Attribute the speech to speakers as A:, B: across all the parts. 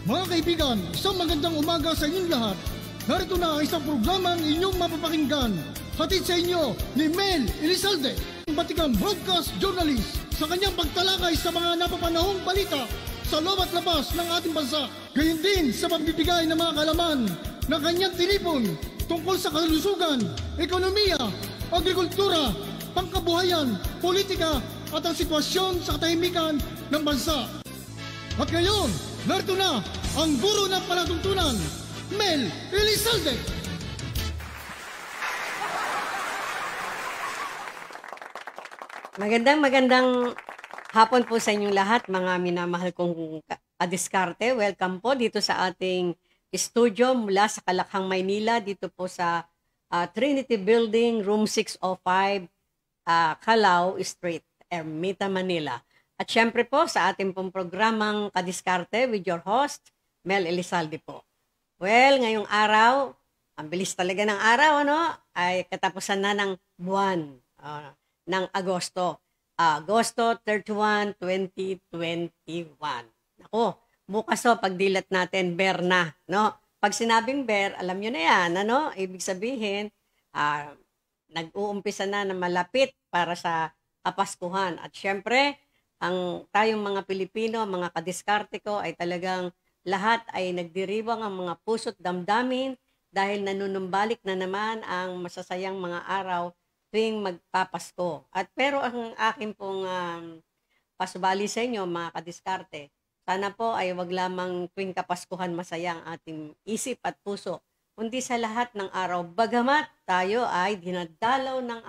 A: Mga kaibigan, isang magandang umaga sa inyong lahat. Narito na ang isang programang inyong mapapakinggan. Hatid sa inyo ni Mel Elizalde, batikang broadcast journalist, sa kanyang pagtalakay sa mga napapanahong balita sa loob at labas ng ating bansa. Gayon din sa pagbibigay ng mga kalaman ng kanyang tinipon tungkol sa kalusugan, ekonomiya, agrikultura, pangkabuhayan, politika at ang sitwasyon sa katahimikan ng bansa. At ngayon, narito na ang guro ng palatuntunan, Mel Elizalde.
B: Magandang hapon po sa inyong lahat, mga minamahal kong kadiskarte. Welcome po dito sa ating studio mula sa Kalakhang, Maynila, dito po sa Trinity Building, Room 605, Calao Street, Ermita, Manila. At syempre po sa ating pong programang Kadiskarte with your host, Mel Elizalde po. Well, ngayong araw, ang bilis talaga ng araw, ano? Ay katapusan na ng buwan ng Agosto. Agosto 31, 2021. Ako, bukas pagdilat natin, bear na, no? Pag sinabing bear, alam nyo na yan, ano? Ibig sabihin, nag-uumpisa na malapit para sa Kapaskuhan. At syempre, tayong mga Pilipino, mga kadiskarte ko, ay talagang lahat ay nagdiriwang ang mga puso't damdamin dahil nanunumbalik na naman ang masasayang mga araw tuwing magpapasko. Pero ang akin pong pasubali sa inyo, mga kadiskarte, sana po ay wag lamang tuwing Kapaskuhan masaya ang ating isip at puso, kundi sa lahat ng araw, bagamat tayo ay dinadalaw ng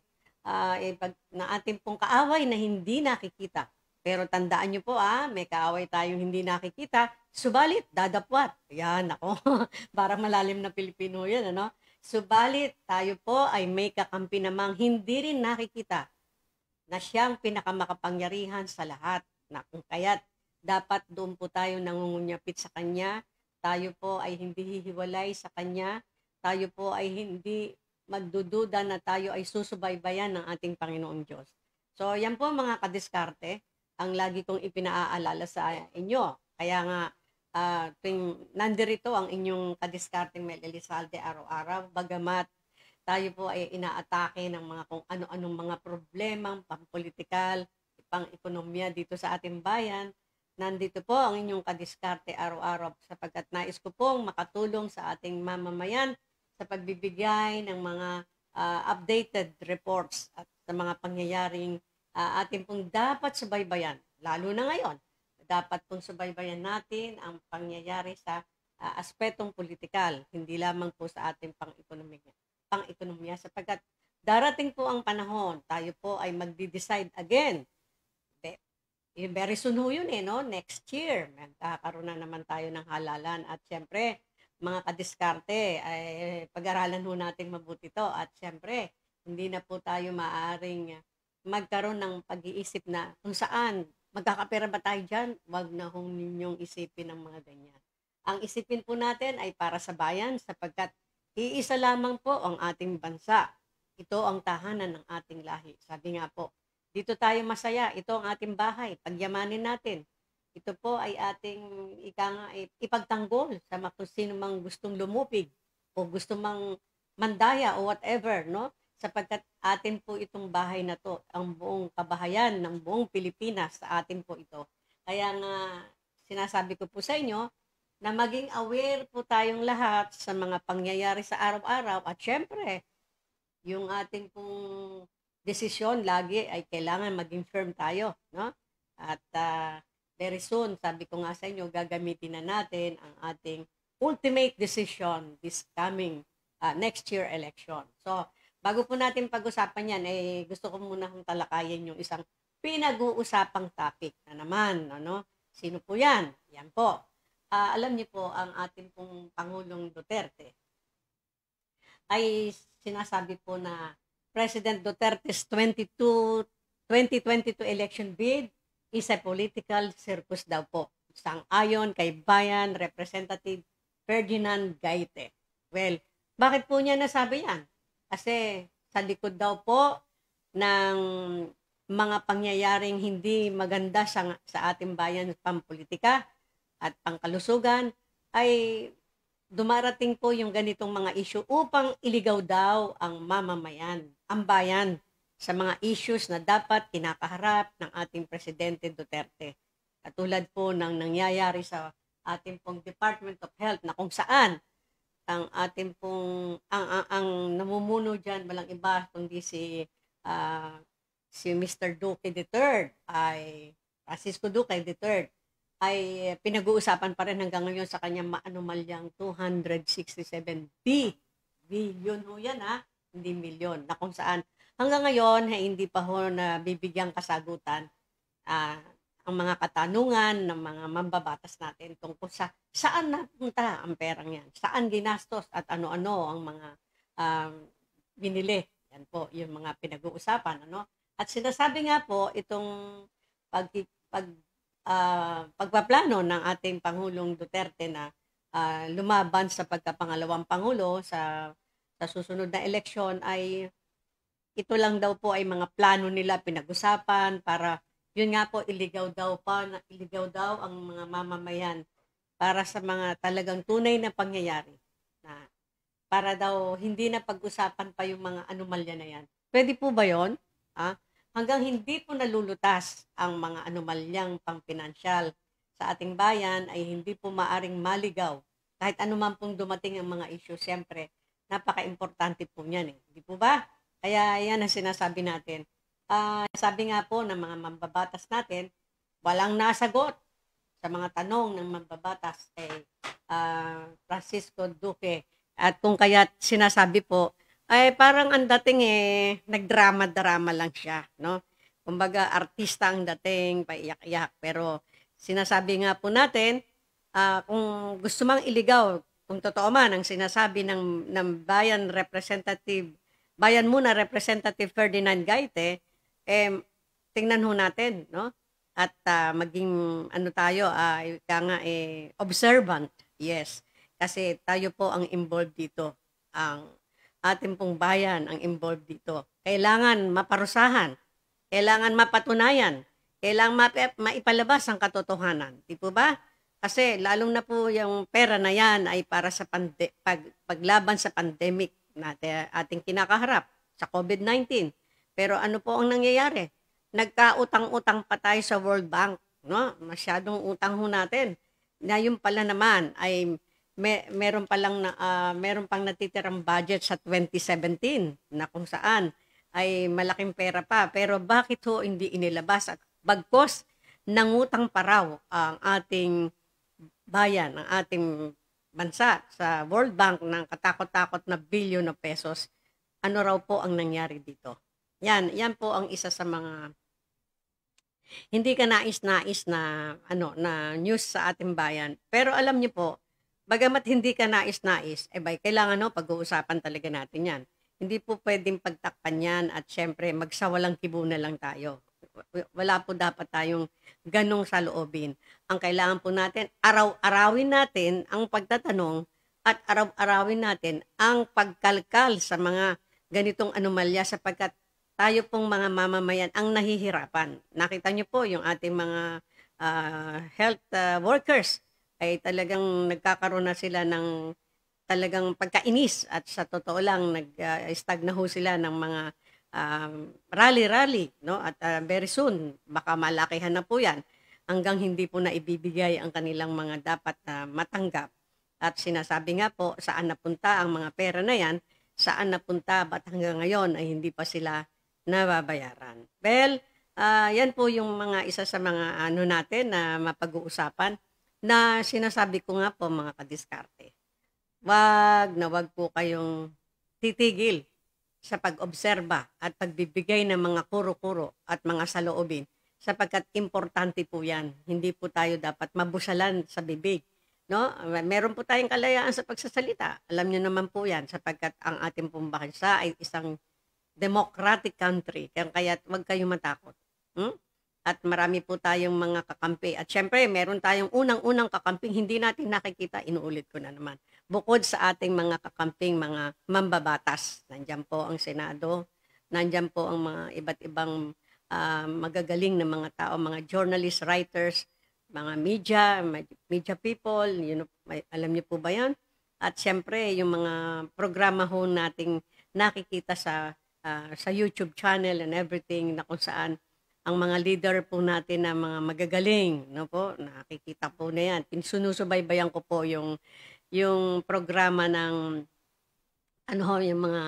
B: ating pong kaaway na hindi nakikita. Pero tandaan nyo po, may kaaway tayong hindi nakikita, subalit dadapwat. Yan, ako, parang malalim na Pilipino yan, ano? Subalit tayo po ay may kakampi namang hindi rin nakikita na siyang pinakamakapangyarihan sa lahat. Na kung kaya't dapat doon po tayo nangungunyapit sa Kanya, tayo po ay hindi hihiwalay sa Kanya, tayo po ay hindi magdududa na tayo ay susubaybayan ng ating Panginoong Diyos. So yan po mga kadiskarte, ang lagi kong ipinaalala sa inyo. Kaya nga, tuwing nandirito ang inyong kadiskarteng Mel Elizalde araw-araw, bagamat tayo po ay inaatake ng mga kung ano-anong mga problemang pampolitikal, pang-ekonomiya dito sa ating bayan, nandito po ang inyong kadiskarte araw-araw sapagkat nais ko pong makatulong sa ating mamamayan sa pagbibigay ng mga updated reports at sa mga pangyayaring ating pong dapat subaybayan, lalo na ngayon. Dapat pong subaybayan natin ang pangyayari sa aspetong politikal, hindi lamang po sa ating pang-ekonomiya sapagkat darating po ang panahon, tayo po ay magdi-decide again. Very soon ho yun no? Next year, magkakaroon na naman tayo ng halalan at syempre, mga kadiskarte, ay pag-aralan ho natin mabuti to at syempre, hindi na po tayo maaaring magkaroon ng pag-iisip na kung saan magkakapera ba tayo dyan, wag na hong ninyong isipin ng mga ganyan. Ang isipin po natin ay para sa bayan sapagkat iisa lamang po ang ating bansa. Ito ang tahanan ng ating lahi. Sabi nga po, dito tayo masaya, ito ang ating bahay, pagyamanin natin. Ito po ay ating ipagtanggol sa kung sino mang gustong lumupig o gusto mang mandaya o whatever, no? Sapagkat atin po itong bahay na to, ang buong kabahayan ng buong Pilipinas sa atin po ito. Kaya nga sinasabi ko po sa inyo na maging aware po tayong lahat sa mga pangyayari sa araw-araw at syempre, yung ating pong desisyon lagi ay kailangan maging firm tayo, no? At very soon, sabi ko nga sa inyo, gagamitin na natin ang ating ultimate decision this coming next year election. So, bago po natin pag-usapan yan, gusto ko muna kong talakayin yung isang pinag-uusapang topic na naman. Ano? Sino po yan? Yan po. Alam niyo po, ang ating pong Pangulong Duterte ay sinasabi po na President Duterte's 2022 election bid is a political circus daw po. Sang-ayon kay Bayan Representative Ferdinand Gaite. Well, bakit po niya nasabi yan? Kasi sa likod daw po ng mga pangyayaring hindi maganda sa ating bayan pampolitika at pangkalusugan, ay dumarating po yung ganitong mga issue upang iligaw daw ang mamamayan, ang bayan, sa mga issues na dapat kinakaharap ng ating Presidente Duterte. Katulad po ng nangyayari sa ating pong Department of Health na kung saan ang ating pong ang namumuno diyan walang iba kundi si Mr. Duque III ay Francisco Duque III ay pinag-uusapan pa rin hanggang ngayon sa kanyang maanumalyang 267 billion ho yan hindi milyon, na kung saan hanggang ngayon hindi pa ho na bibigyang kasagutan ang mga katanungan ng mga mambabatas natin tungkol sa saan napunta ang perang yan, saan ginastos at ano-ano ang mga binili. Yan po yung mga pinag-uusapan. At sinasabi nga po itong pagpaplano ng ating Pangulong Duterte na lumaban sa pagkapangalawang Pangulo sa susunod na eleksyon ay ito lang daw po ay mga plano nila pinag-usapan para yun nga po, iligaw daw ang mga mamamayan para sa mga talagang tunay na pangyayari na para daw hindi na pag-usapan pa yung mga anomalya na yan. Pwede po ba yun? Hanggang hindi po nalulutas ang mga anomalyang pangpinansyal sa ating bayan ay hindi po maaring maligaw. Kahit anuman pong dumating ang mga issue, siyempre, napaka-importante po niyan. Hindi po ba? Kaya yan ang sinasabi natin. Sabi nga po ng mga mambabatas natin, walang nasagot sa mga tanong ng mambabatas kay Francisco Duque. At kung kaya sinasabi po, ay parang ang dating nagdrama-drama lang siya. No? Kumbaga, artista ang dating, paiyak-iyak. Pero sinasabi nga po natin, kung gusto mang iligaw, kung totoo man ang sinasabi ng Bayan Muna Representative Ferdinand Gaite, tingnan ho natin, no? At maging tayo, observant. Yes. Kasi tayo po ang involved dito. Ang ating pong bayan ang involved dito. Kailangan maparusahan. Kailangan mapatunayan. Kailangan maipalabas ang katotohanan. Di po ba? Kasi lalong na po yung pera na yan ay para sa paglaban sa pandemic natin ating kinakaharap sa COVID-19. Pero ano po ang nangyayari? Nagkautang-utang pa tayo sa World Bank, no? Masyadong utang ho natin. Na yung pala naman ay meron pang natitirang budget sa 2017 na kung saan ay malaking pera pa. Pero bakit ho hindi inilabas? At bagkos nangutang pa raw ang ating bayan, ang ating bansa sa World Bank ng katakot-takot na bilyon na pesos. Ano raw po ang nangyari dito? Yan po ang isa sa mga hindi ka nais-nais na na news sa ating bayan. Pero alam niyo po, bagamat hindi ka nais-nais, kailangan pag-uusapan talaga natin 'yan. Hindi po pwedeng pagtakpan 'yan at syempre magsawalang kibo na lang tayo. Wala po dapat tayong ganong saloobin. Ang kailangan po natin, araw-arawin natin ang pagtatanong at araw-arawin natin ang pagkalkal sa mga ganitong anomalya sapagkat tayo pong mga mamamayan ang nahihirapan. Nakita niyo po yung ating mga health workers ay talagang nagkakaroon na sila ng talagang pagkainis at sa totoo lang nag-stag na ho sila ng mga rally-rally, no? At very soon baka malakihan na po 'yan hanggang hindi po na ibibigay ang kanilang mga dapat na matanggap. At sinasabi nga po saan napunta ang mga pera na 'yan, saan napunta ba't hanggang ngayon ay hindi pa sila nababayaran. Well, yan po yung mga isa sa mga natin na mapag-uusapan na sinasabi ko nga po mga kadiskarte. Wag po kayong titigil sa pag-obserba at pagbibigay ng mga kuro-kuro at mga saloobin sapagkat importante po yan. Hindi po tayo dapat mabusalan sa bibig. No? Meron po tayong kalayaan sa pagsasalita. Alam niyo naman po yan sapagkat ang ating pong bansa ay isang democratic country. Kaya wag kayong matakot. At marami po tayong mga kakampi. At syempre, meron tayong unang-unang kakamping hindi natin nakikita. Inuulit ko na naman. Bukod sa ating mga kakamping, mga mambabatas. Nandiyan po ang Senado. Nandiyan po ang mga iba't ibang magagaling na mga tao, mga journalists, writers, mga media people, alam niyo po ba 'yan? At siyempre yung mga programa ho nating nakikita sa YouTube channel and everything na kung saan ang mga leader po natin na mga magagaling, no po, nakikita po na 'yan. Sinusubaybayan ko po yung programa ng ano ho, yung mga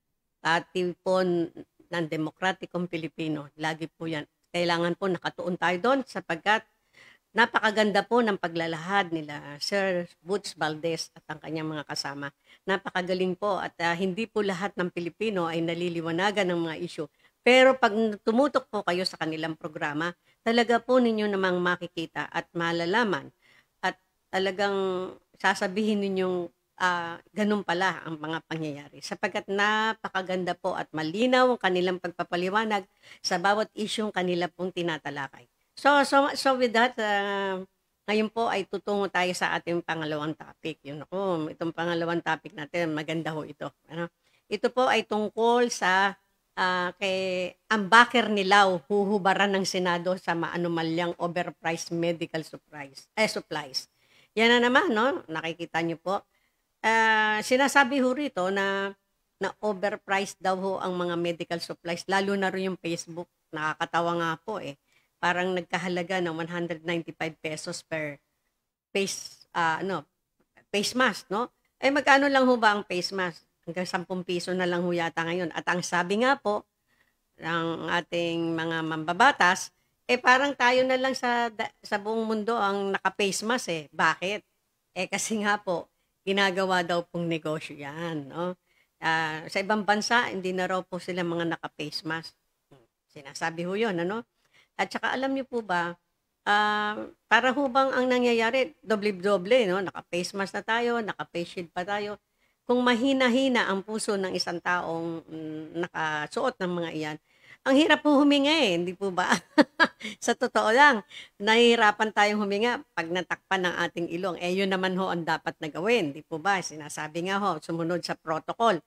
B: tipon ng Demokratikong Pilipino. Lagi po 'yan. Kailangan po nakatuon tayo doon sapagkat napakaganda po ng paglalahad nila Sir Butch Valdez at ang kanyang mga kasama. Napakagaling po at hindi po lahat ng Pilipino ay naliliwanagan ng mga issue. Pero pag tumutok po kayo sa kanilang programa, talaga po ninyo namang makikita at malalaman at talagang sasabihin ninyong ganun pala ang mga pangyayari. Sapagkat napakaganda po at malinaw ang kanilang pagpapaliwanag sa bawat isyong kanila pong tinatalakay. So with that, ngayon po ay tutungo tayo sa ating pangalawang topic. Yun ako, itong pangalawang topic natin, maganda ho ito. Ano? Ito po ay tungkol sa kay ang backer ni Lau, huhubaran ng Senado sa maanumalyang overpriced medical supplies. Yan na naman, no? Nakikita niyo po. Sinasabi ho rito na overpriced daw ho ang mga medical supplies, lalo na rin yung Facebook. Nakakatawa nga po eh. Parang nagkahalaga ng 195 pesos per face mask, no? Eh magkano lang ho ba ang face mask? Hanggang 10 piso na lang ho yata ngayon. At ang sabi nga po ng ating mga mambabatas, eh parang tayo na lang sa buong mundo ang naka-face mask eh. Bakit? Eh kasi nga po, ginagawa daw pong negosyo yan, no? Sa ibang bansa, hindi na raw po sila mga naka-face mask. Sinasabi ho yun, ano? At saka alam niyo po ba, para ho bang ang nangyayari, doble-doble, no? Naka-face mask na tayo, naka-face shield pa tayo. Kung mahina-hina ang puso ng isang taong nakasuot ng mga iyan, ang hirap po huminga eh, hindi po ba? Sa totoo lang, nahihirapan tayong huminga pag natakpan ng ating ilong. Eh yun naman ho ang dapat na gawin, hindi po ba? Sinasabi nga ho, sumunod sa protocol.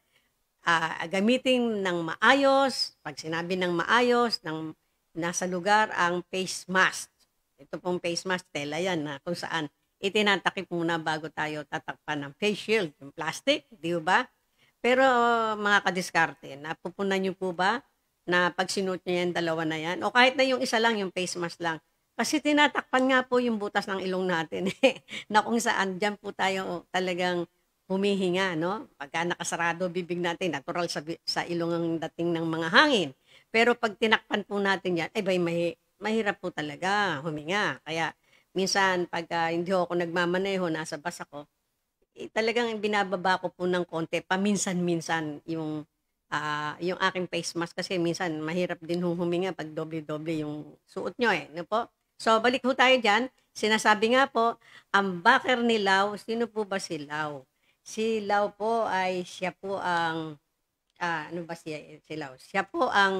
B: Gamitin ng maayos, pag sinabi ng maayos, nasa lugar ang face mask. Ito pong face mask, tela yan na kung saan itinatakip muna bago tayo tatakpan ng face shield, yung plastic, di ba? Pero mga kadiskarte, napupunan nyo po ba na pag sinuot nyo yan, dalawa na yan? O kahit na yung isa lang, yung face mask lang. Kasi tinatakpan nga po yung butas ng ilong natin na kung saan dyan po tayo talagang humihinga, no? Pagka nakasarado bibig natin, natural sa ilong ang dating ng mga hangin. Pero pag tinakpan po natin yan, ay mahirap po talaga huminga. Kaya minsan pagka hindi ako nagmamaneho, nasa bus ako, talagang binababa ko po ng konti, paminsan-minsan yung aking face mask kasi minsan mahirap din huminga pag doble-doble yung suot nyo eh. No po? So balik ho tayo dyan. Sinasabi nga po, ang backer ni Lau, sino po ba si Lau? Si Lau po ay siya po ang ano ba si Lau? Siya po ang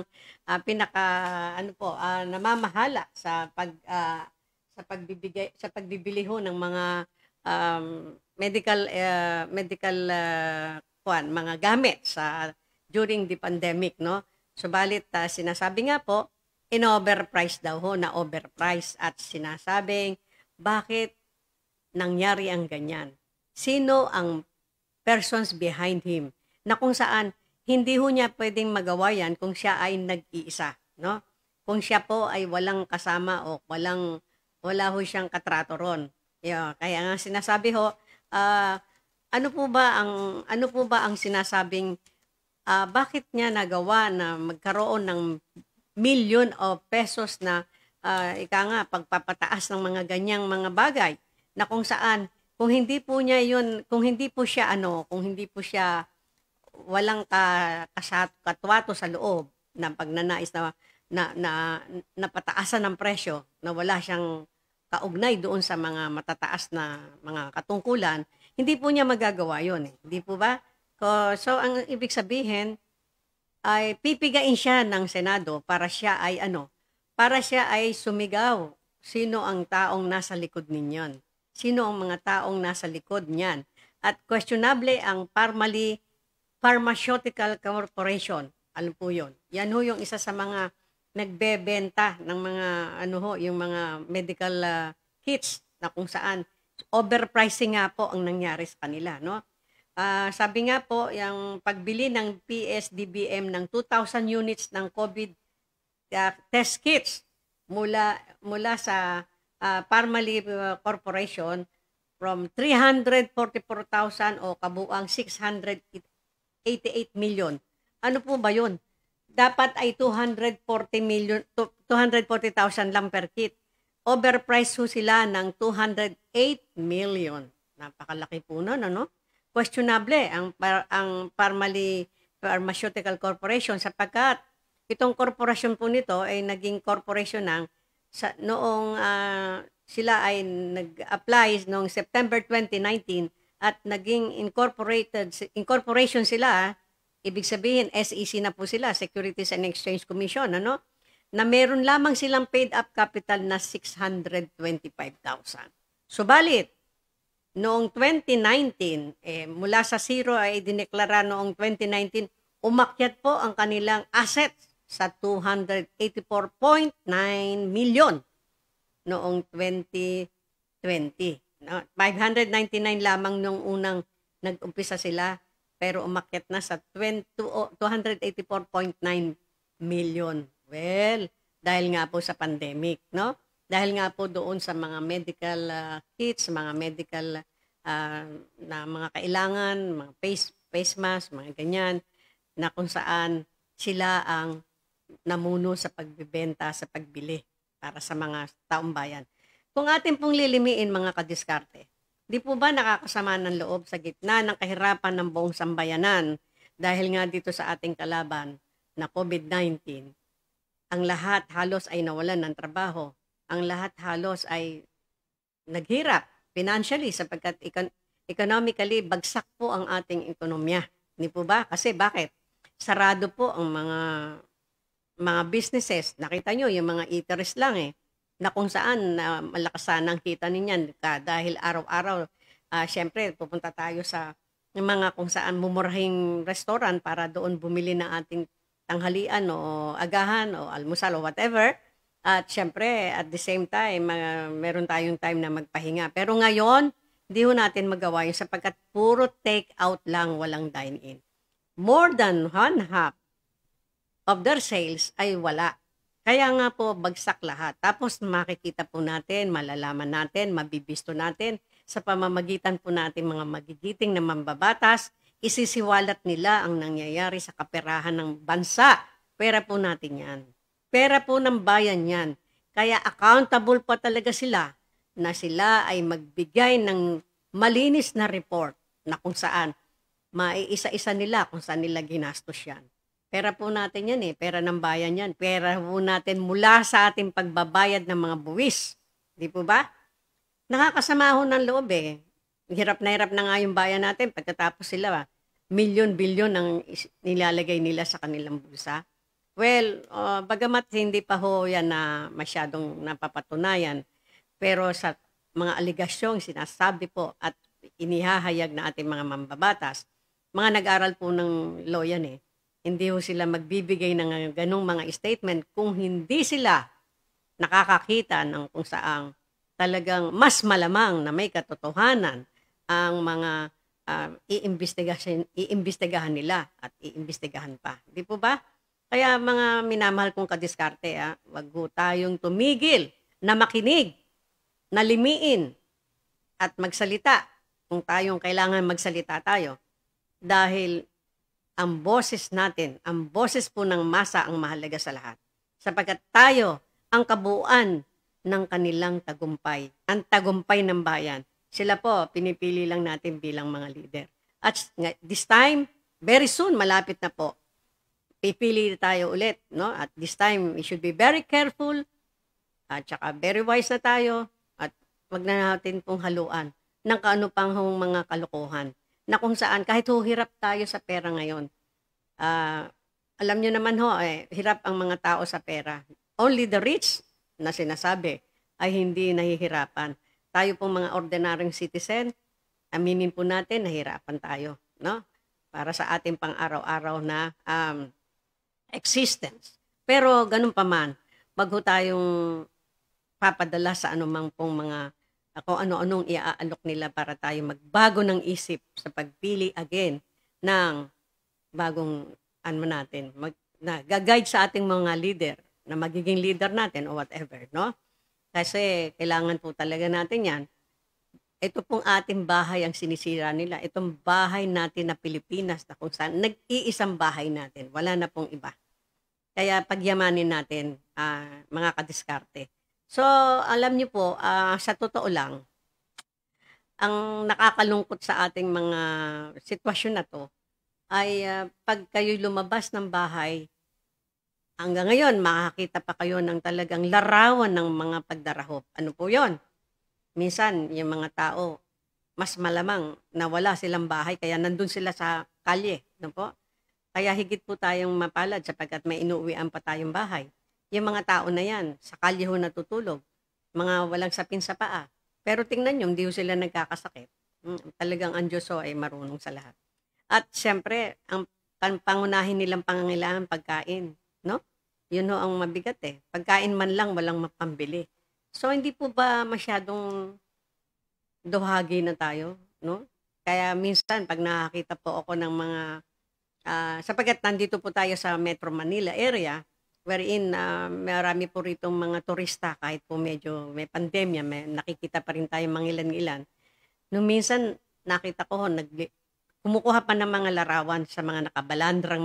B: namamahala sa pagbibili ho ng mga medical mga gamit during the pandemic, no? Subalit sinasabi nga po, in-overprice daw ho, na overprice at sinasabing bakit nangyari ang ganyan? Sino ang persons behind him? Na kung saan hindi ho niya pwedeng magawa yan kung siya ay nag-iisa, no? Kung siya po ay walang kasama o wala ho siyang katrato ron. Kaya nga sinasabi ho, ano po ba ang sinasabing bakit niya nagawa na magkaroon ng milyon o pesos na pagpapataas ng mga ganyang mga bagay na kung saan kung hindi po siya walang katwato sa loob ng pagnanais na pataasan ng presyo, na wala siyang kaugnay doon sa mga matataas na mga katungkulan, hindi po niya magagawa yun eh. Hindi po ba? So ang ibig sabihin ay pipigain siya ng Senado para siya ay sumigaw. Sino ang taong nasa likod ninyon? Sino ang mga taong nasa likod niyan? At questionable ang Pharmaceutical Corporation. Ano po yun? Yan ho yung isa sa mga nagbebenta ng mga yung mga medical kits na kung saan overpricing nga po ang nangyari sa kanila, no? Sabi nga po, yung pagbili ng PSDBM ng 2,000 units ng COVID test kits mula sa Parmalee Corporation from 344,000 o kabuang 688 million. Ano po ba yun? Dapat ay 240,000 lang per kit. Overpriced ho sila ng 208 million. Napakalaki po nun, ano? Questionable ang Parmalee Pharmaceutical Corporation sapagkat itong korporasyon po nito ay naging corporation noong sila ay nag-apply noong September 2019 at naging incorporation sila, ibig sabihin SEC na po sila, Securities and Exchange Commission, ano? Na meron lamang silang paid up capital na 625,000. Subalit, noong 2019, mula sa zero ay dineklara noong 2019, umakyat po ang kanilang assets sa 284.9 million noong 2020. No, 599 lamang noong unang nag-umpisa sila, pero umakyat na sa 284.9 million. Well, dahil nga po sa pandemic, no? Dahil nga po doon sa mga medical kits, mga medical na mga kailangan, mga face mask, mga ganyan, na kung saan sila ang namuno sa pagbibenta, sa pagbili para sa mga taong bayan. Kung atin pong lilimiin mga kadiskarte, di po ba nakakasama ng loob sa gitna ng kahirapan ng buong sambayanan dahil nga dito sa ating kalaban na COVID-19, ang lahat halos ay nawalan ng trabaho. Ang lahat halos ay naghirap financially sapagkat economically bagsak po ang ating ekonomiya. Hindi po ba? Kasi bakit? Sarado po ang mga businesses. Nakita nyo, yung mga eateries lang na kung saan malakas sana ang kita ninyan dahil araw-araw, syempre pupunta tayo sa mga kung saan mumurahing restaurant para doon bumili ng ating tanghalian o agahan o almusal o whatever. At syempre, at the same time, meron tayong time na magpahinga. Pero ngayon, hindi ho natin magawa yun sapagkat puro take out lang, walang dine-in. More than one half of their sales ay wala. Kaya nga po, bagsak lahat. Tapos makikita po natin, malalaman natin, mabibisto natin sa pamamagitan po natin mga magigiting na mambabatas, isisiwalat nila ang nangyayari sa kaperahan ng bansa. Pera po natin yan. Pera po ng bayan yan. Kaya accountable pa talaga sila na sila ay magbigay ng malinis na report na kung saan maiisa-isa nila kung saan nila ginastos yan. Pera po natin yan pera ng bayan yan. Pera po natin mula sa ating pagbabayad ng mga buwis. Di po ba? Nakakasama ho ng loob Hirap na nga yung bayan natin pagkatapos sila milyon-bilyon ang nilalagay nila sa kanilang bulsa. Well, bagamat hindi pa ho yan na masyadong napapatunayan, pero sa mga aligasyong sinasabi po at inihahayag na ating mga mambabatas, mga nag-aral po ng law yan hindi ho sila magbibigay ng ganong mga statement kung hindi sila nakakakita ng kung saang talagang mas malamang na may katotohanan ang mga iimbestigahan nila at iimbestigahan pa. Di po ba? Kaya mga minamahal kong kadiskarte, wag ho tayong tumigil na makinig, na limiin at magsalita kung tayong kailangan magsalita tayo. Dahil ang boses natin, ang boses po ng masa ang mahalaga sa lahat. Sapagkat tayo ang kabuuan ng kanilang tagumpay, ang tagumpay ng bayan. Sila po, pinipili lang natin bilang mga leader. At this time, very soon, malapit na po, pipili tayo ulit, no? At this time, we should be very careful at saka very wise na tayo at wag na natin pong haluan ng kaano pang mga kalokohan na kung saan kahit hirap tayo sa pera ngayon. Alam nyo naman hirap ang mga tao sa pera. Only the rich na sinasabi ay hindi nahihirapan. Tayo pong mga ordinaryong citizen, aminin po natin, nahirapan tayo, no? Para sa ating pang-araw-araw na existence. Pero ganun pa man, wag ho tayong papadala sa anumang pong mga kung ano-anong iaalok nila para tayo magbago ng isip sa pagpili again ng bagong natin, na guide sa ating mga leader, na magiging leader natin o whatever, no? Kasi kailangan po talaga natin yan. Ito pong ating bahay ang sinisira nila. Itong bahay natin na Pilipinas na kung saan nag-iisang bahay natin. Wala na pong iba. Kaya pagyamanin natin, mga kadiskarte. So, alam niyo po, sa totoo lang, ang nakakalungkot sa ating mga sitwasyon na to ay pag kayo'y lumabas ng bahay, hanggang ngayon, makakita pa kayo ng talagang larawan ng mga pagdarahop. Ano po yon? Minsan, yung mga tao, mas malamang na wala silang bahay, kaya nandun sila sa kalye. No po? Kaya higit po tayong mapalad sapagkat may inuuwian pa tayong bahay. Yung mga tao na yan, sa kalye ho natutulog, mga walang sapin sa paa. Pero tingnan nyo, hindi ho sila nagkakasakit. Talagang ang Diyos ho ay marunong sa lahat. At siyempre, ang pangunahin nilang pangangailangan pagkain. No? Yun ho ang mabigat eh. Pagkain man lang, walang mapambili. So, hindi po ba masyadong duhagi na tayo, no? Kaya minsan, pag nakakita po ako ng mga, sapagkat nandito po tayo sa Metro Manila area, wherein marami po ritong mga turista, kahit po medyo may pandemya, nakikita pa rin tayo mangilan-ilan. Nung minsan, nakita ko, kumukuha pa ng mga larawan sa mga nakabalandrang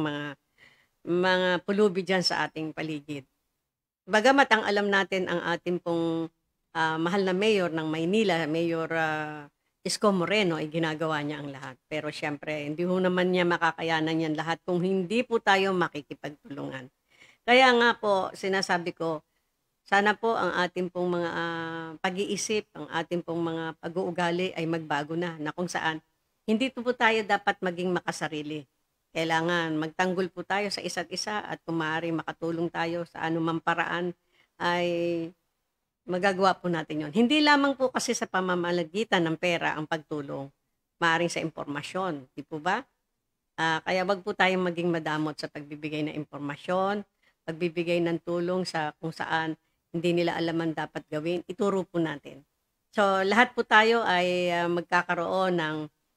B: mga pulubi dyan sa ating paligid. Bagamat ang alam natin ang ating pong mahal na mayor ng Maynila, Mayor Isko Moreno, ay ginagawa niya ang lahat. Pero siyempre, hindi ho naman niya makakayanan yan lahat kung hindi po tayo makikipagtulungan. Kaya nga po, sinasabi ko, sana po ang ating pong mga pag-iisip, ang ating pong mga pag-uugali ay magbago na kung saan hindi po tayo dapat maging makasarili. Kailangan magtanggol po tayo sa isa't isa at kung maaari makatulong tayo sa anumang paraan ay magagawa po natin yon. Hindi lamang po kasi sa pamamalagitan ng pera ang pagtulong, maaaring sa impormasyon, di po ba? Kaya wag po tayong maging madamot sa pagbibigay ng impormasyon, pagbibigay ng tulong sa kung saan hindi nila alam ang dapat gawin, ituro po natin. So lahat po tayo ay magkakaroon ng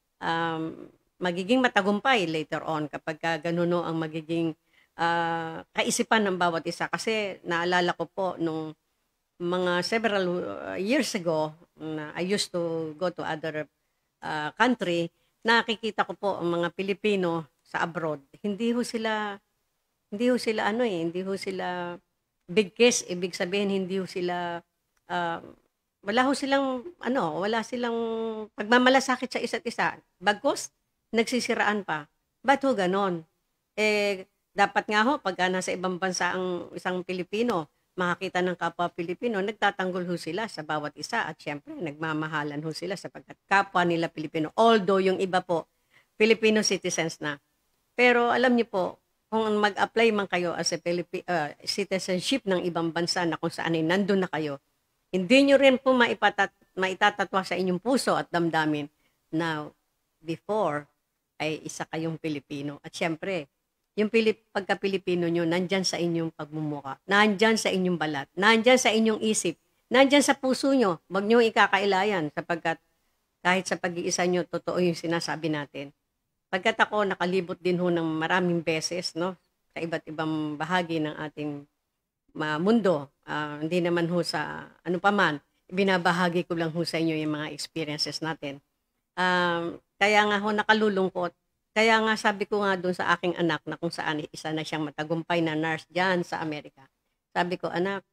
B: magiging matagumpay later on kapag ganun ang magiging kaisipan ng bawat isa. Kasi naalala ko po nung mga several years ago, I used to go to other country, nakikita ko po ang mga Pilipino sa abroad. Hindi ho sila big case, ibig sabihin hindi ho sila wala silang pagmamalasakit sa isa't isa. Bagkus nagsisiraan pa. Ba't ho ganon? Dapat nga ho, pagka nasa ibang bansa ang isang Pilipino, makakita ng kapwa Pilipino, nagtatanggol ho sila sa bawat isa at syempre, nagmamahalan ho sila sapagkat kapwa nila Pilipino. Although yung iba po, Filipino citizens na. Pero alam niyo po, kung mag-apply man kayo as a citizenship ng ibang bansa na kung saan ay nandun na kayo, hindi nyo rin po maitatatwa sa inyong puso at damdamin na before, ay isa kayong Pilipino. At syempre, yung pagka-Pilipino nyo, nandyan sa inyong pagmumuka, nandyan sa inyong balat, nandyan sa inyong isip, nandyan sa puso nyo. Huwag nyo ikakailayan sapagkat kahit sa pag-iisa nyo, totoo yung sinasabi natin. Pagkat ako, nakalibot din ho ng maraming beses, no? Sa iba't ibang bahagi ng ating mundo. Hindi naman ho sa ano pa man, binabahagi ko lang ho sa inyo yung mga experiences natin. Kaya nga ho nakalulungkot. Kaya nga sabi ko nga doon sa aking anak na kung saan isa na siyang matagumpay na nurse dyan sa Amerika. Sabi ko, anak,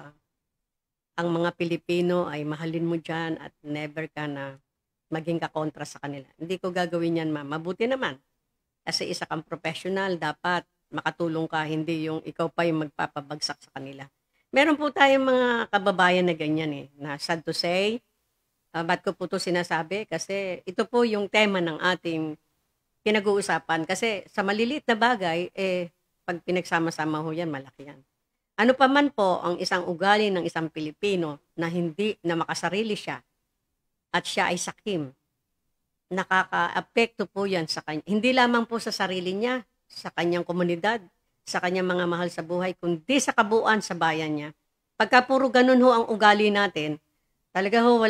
B: ang mga Pilipino ay mahalin mo dyan at never ka na maging kakontra sa kanila. Hindi ko gagawin yan, ma'am. Mabuti naman. Kasi isa kang professional, dapat makatulong ka, hindi yung ikaw pa yung magpapabagsak sa kanila. Meron po tayong mga kababayan na ganyan na sad to say. Ba't ko po ito sinasabi? Kasi ito po yung tema ng ating pinag-uusapan. Kasi sa maliliit na bagay, pag pinagsama-sama ho yan, malaki yan. Ano pa man po ang isang ugali ng isang Pilipino na hindi na makasarili siya at siya ay sakim, nakaka-apekto po yan sa kanya. Hindi lamang po sa sarili niya, sa kanyang komunidad, sa kanyang mga mahal sa buhay, kundi sa kabuuan sa bayan niya. Pagka puro ganun ho ang ugali natin, talaga ho wala,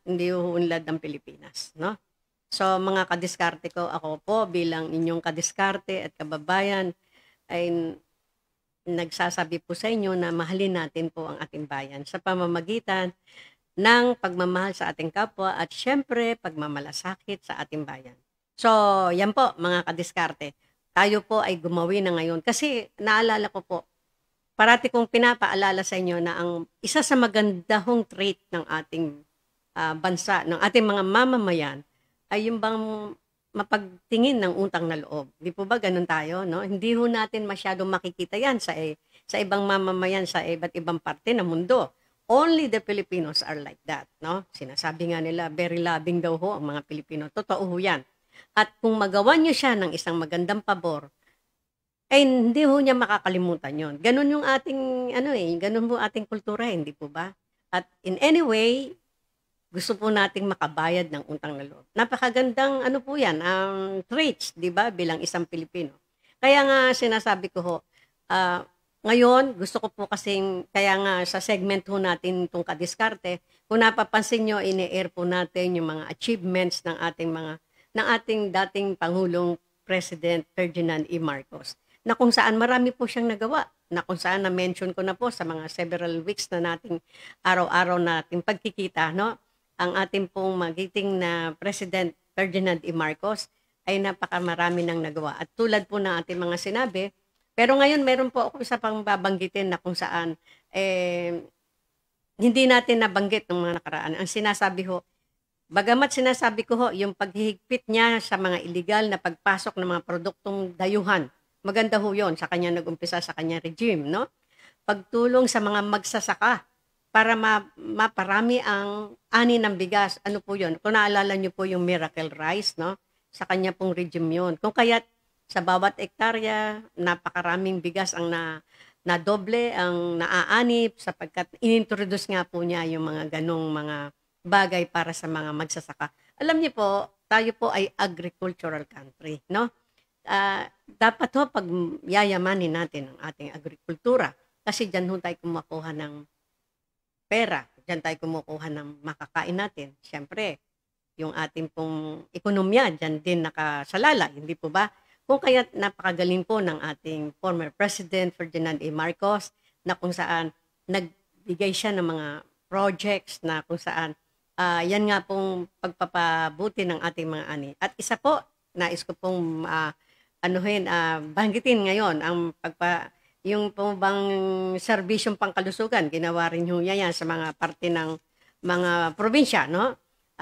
B: hindi uunlad ang Pilipinas, no? So mga kadiskarte ko, ako po bilang inyong kadiskarte at kababayan ay nagsasabi po sa inyo na mahalin natin po ang ating bayan sa pamamagitan ng pagmamahal sa ating kapwa at syempre pagmamalasakit sa ating bayan. So, yan po mga kadiskarte. Tayo po ay gumawi na ngayon kasi naalala ko po, parati kong pinapaalala sa inyo na ang isa sa magandahong trait ng ating bansa, ng ating mga mamamayan, ay yung bang mapagtingin ng utang na loob. Di po ba ganun tayo? No? Hindi ho natin masyadong makikita yan sa ibang mamamayan sa iba't ibang parte ng mundo. Only the Filipinos are like that. No? Sinasabi nga nila, very loving daw ho ang mga Pilipino. Totoo ho yan. At kung magawa nyo siya ng isang magandang pabor, ay hindi ho niya makakalimutan yon. Ganun yung ating, ganun po ating kultura, hindi po ba? At in any way, gusto po nating makabayad ng utang na loob. Napakagandang po yan, traits, di ba, bilang isang Pilipino. Kaya nga sinasabi ko ho, ngayon, gusto ko po kasing, kaya nga sa segment ho natin itong kadiskarte, kung napapansin nyo, ini-air po natin yung mga achievements ng ating dating Pangulong President Ferdinand E. Marcos, na kung saan marami po siyang nagawa, na kung saan na-mention ko na po sa mga several weeks na nating araw-araw nating pagkikita, no? Ang ating pong magiting na President Ferdinand E. Marcos ay napakamarami nang nagawa. At tulad po ng ating mga sinabi, pero ngayon meron po ako isa pang babanggitin na kung saan hindi natin nabanggit ng mga nakaraan. Ang sinasabi ho, bagamat sinasabi ko ho, yung paghihigpit niya sa mga illegal na pagpasok ng mga produktong dayuhan, maganda ho yun sa kanya nag-umpisa sa kanya regime, no? Pagtulong sa mga magsasaka para maparami ang ani ng bigas. Ano po yun? Kung naalala niyo po yung Miracle Rice, no? Sa kanya pong regime yun. Kung kaya't sa bawat ektarya, napakaraming bigas ang nadoble, ang naaanip, sapagkat inintroduce nga po niya yung mga ganong mga bagay para sa mga magsasaka. Alam niyo po, tayo po ay agricultural country, no? Dapat ho pag yayamanin natin ang ating agrikultura kasi dyan ho tayo kumukuha ng pera, dyan tayo kumukuha ng makakain natin. Siyempre, yung ating pong ekonomiya dyan din nakasalala, hindi po ba? Kung kaya napakagaling po ng ating former President Ferdinand E. Marcos na kung saan nagbigay siya ng mga projects na kung saan yan nga pong pagpapabuti ng ating mga ani. At isa po, nais ko pong banggitin ngayon ang yung po bang serbisyong pangkalusugan, ginawa rin ho yan sa mga parte ng mga probinsya, no?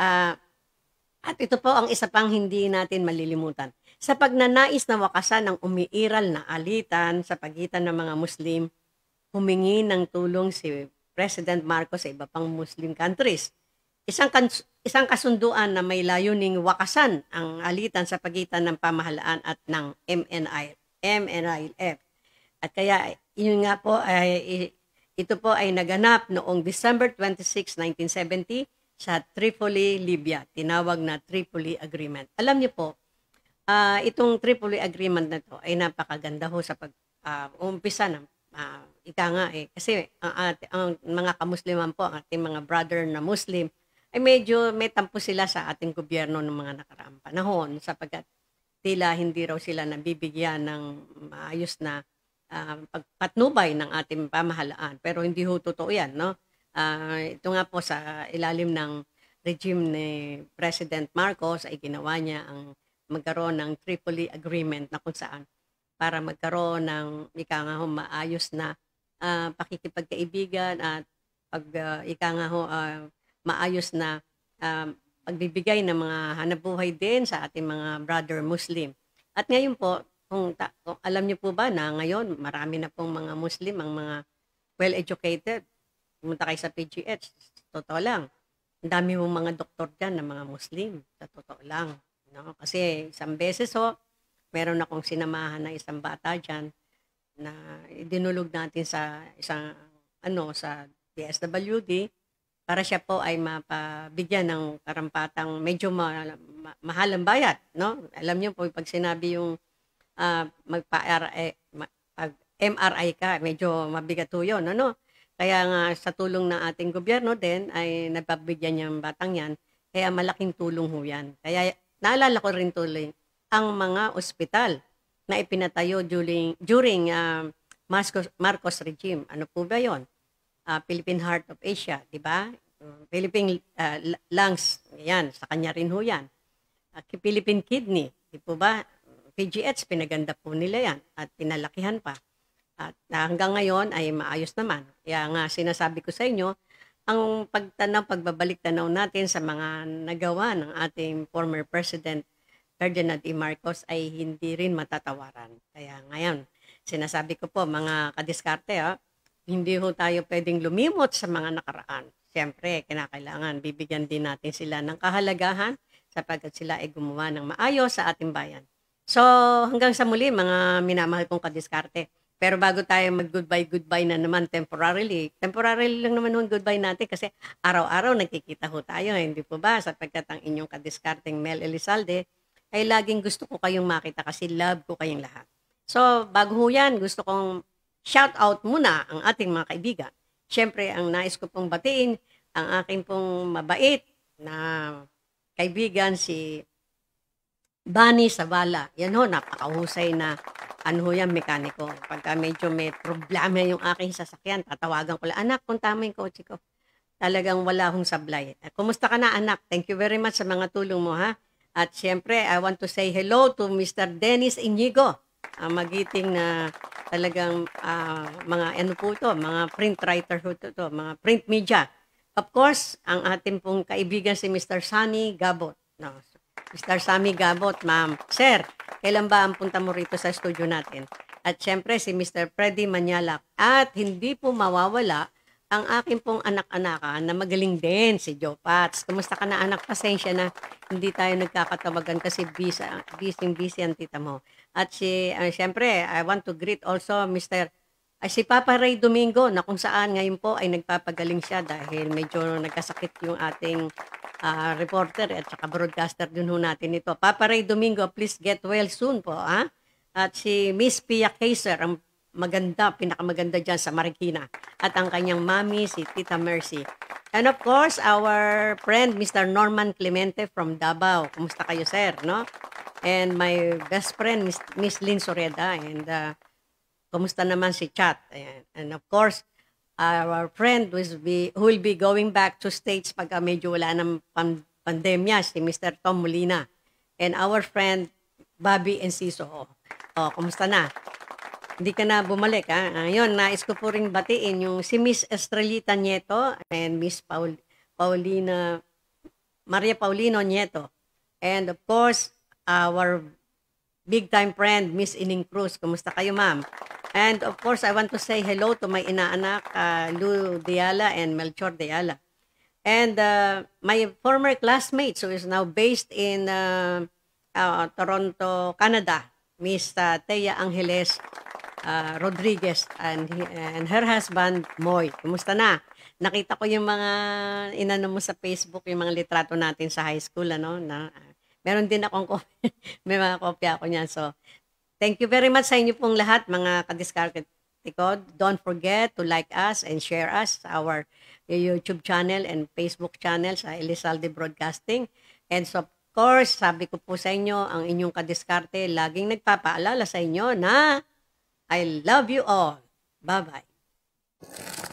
B: At ito po ang isa pang hindi natin malilimutan. Sa pagnanais na wakasan ng umiiral na alitan sa pagitan ng mga Muslim, humingi ng tulong si President Marcos sa iba pang Muslim countries. Isang kasunduan na may layuning wakasan ang alitan sa pagitan ng pamahalaan at ng MNILF. At kaya yun nga po ito po ay naganap noong December 26, 1970 sa Tripoli, Libya. Tinawag na Tripoli Agreement. Alam niyo po, itong Tripoli Agreement na to ay napakaganda ho sa pag-umpisa ng ika nga kasi ang mga kamusliman po, ang ating mga brother na Muslim, ay medyo may tampo sila sa ating gobyerno ng mga nakaraang panahon sapagkat tila hindi raw sila nabibigyan ng maayos na pagpatnubay ng ating pamahalaan. Pero hindi ho totoo yan, no? Ito nga po sa ilalim ng regime ni President Marcos ay ginawa niya ang magkaroon ng Tripoli Agreement na kung saan para magkaroon ng maayos na pakikipagkaibigan at maayos na pagbibigay ng mga hanabuhay din sa ating mga brother Muslim. At ngayon po, kung alam niyo po ba na ngayon marami na pong mga Muslim, ang mga well-educated, pumunta kayo sa PGH, totoo lang. Ang dami mong mga doktor dyan na mga Muslim, sa totoo lang. No? Kasi isang beses meron akong sinamahan na isang bata dyan na dinulog natin sa sa DSWD para siya po ay mapabigyan ng karampatang medyo mahalang bayad, no? Alam niyo po pag sinabi yung MRI ka, medyo mabigat 'yun, ano? Kaya nga sa tulong ng ating gobyerno din ay nababigyan niya ang batang yan. Kaya malaking tulong ho yan. Kaya naalala ko rin tuloy ang mga ospital na ipinatayo during Marcos regime. Ano po ba yon? Philippine Heart of Asia, di ba? Philippine Lungs, yan, sa kanya rin ho yan. Philippine Kidney, di po ba? PGH, pinaganda po nila yan at pinalakihan pa. At hanggang ngayon ay maayos naman. Kaya nga sinasabi ko sa inyo, ang pagbabalik tanaw natin sa mga nagawa ng ating former President Ferdinand E. Marcos ay hindi rin matatawaran. Kaya ngayon, sinasabi ko po mga kadiskarte, hindi ho tayo pwedeng lumimot sa mga nakaraan. Siyempre, kinakailangan bibigyan din natin sila ng kahalagahan sapagkat sila ay gumawa ng maayos sa ating bayan. So, hanggang sa muli mga minamahal kong kadiskarte. Pero bago tayo mag-goodbye na naman temporarily lang naman yung goodbye natin kasi araw-araw nagkikita ho tayo, hindi po ba? Sapagkat ang inyong kadiskarteng Mel Elizalde ay laging gusto ko kayong makita kasi love ko kayong lahat. So, bago ho yan, gusto kong shout out muna ang ating mga kaibigan. Siyempre, ang nais ko pong batiin, ang aking pong mabait na kaibigan si Bani Sabala. Yan ho, napakahusay na yan, mekaniko. Pagka medyo may problema yung aking sasakyan, tatawagan ko lang, anak, kung tama yung kotse ko. Talagang wala akong sablay. Kumusta ka na, anak? Thank you very much sa mga tulong mo, ha? At siyempre, I want to say hello to Mr. Dennis Inigo. Magiting na talagang mga ano po ito, mga print writer po ito, mga print media. Of course, ang ating pong kaibigan si Mr. Sunny Gabot. No, Mr. Sammy Gabot, ma'am. Sir, kailan ba ang punta mo rito sa studio natin? At syempre si Mr. Freddy Manyalak. At hindi po mawawala ang aking pong anak-anakan na magaling din, si Joe Pats. Kumusta ka na, anak? Pasensya na hindi tayo nagkakatawagan kasi busy ang tita mo. At syempre, I want to greet also si Papa Ray Domingo na kung saan ngayon po ay nagpapagaling siya dahil medyo nagkasakit yung ating reporter at saka broadcaster din ho natin ito. Papa Ray Domingo, please get well soon po. At si Miss Pia Kaiser, ang pinakamaganda dyan sa Marikina. At ang kanyang mami, si Tita Mercy. And of course, our friend, Mr. Norman Clemente from Davao. Kumusta kayo, sir? No? And my best friend, Miss Lynn Soreda. And kumusta naman si Chat? And of course, our friend who will be going back to States pag medyo wala ng pandemya, si Mr. Tom Molina. And our friend, Bobby Enciso. Kumusta na? Hindi ka na bumalik, ha? Ayun, nais ko po rin batiin yung si Miss Estrelita Nieto and Miss Maria Paulino Nieto. And of course, our big-time friend, Miss Ining Cruz. Kumusta kayo, ma'am? And of course, I want to say hello to my inaanak, Lou Diala and Melchor Diala. And my former classmates who is now based in Toronto, Canada, Miss Thea Angeles Rodriguez and her husband, Moy. Kumusta na? Nakita ko yung mga inano mo sa Facebook, yung mga litrato natin sa high school, ano? Meron din akong may mga kopya ako niyan. So, thank you very much sa inyo pong lahat, mga kadiskarte ko. Don't forget to like us and share us sa our YouTube channel and Facebook channel sa Elizalde Broadcasting. And so, of course, sabi ko po sa inyo, ang inyong kadiskarte, laging nagpapaalala sa inyo na I love you all. Bye-bye.